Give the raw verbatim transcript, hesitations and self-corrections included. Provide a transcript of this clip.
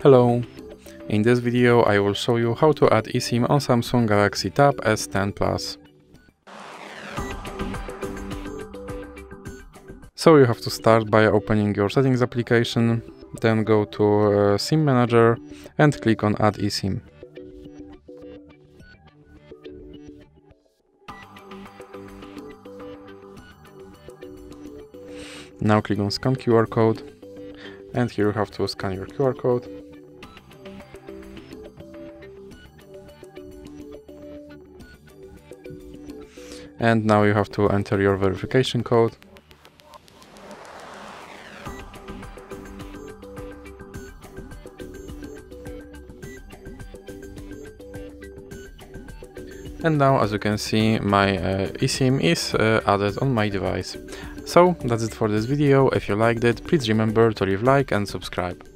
Hello! In this video I will show you how to add eSIM on Samsung Galaxy Tab S ten Plus. So you have to start by opening your settings application, then go to uh, SIM Manager and click on Add eSIM. Now click on Scan Q R Code, and here you have to scan your Q R code. And now you have to enter your verification code. And now, as you can see, my uh, eSIM is uh, added on my device. So that's it for this video. If you liked it, please remember to leave a like and subscribe.